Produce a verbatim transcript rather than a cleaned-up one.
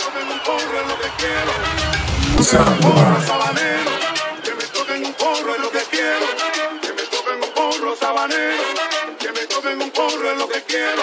toquen un porro es lo que quiero. Que me toquen un porro sabanero. Que me toquen un porro es lo que quiero. Que me toquen un porro sabanero. Que me toquen un porro es lo que quiero.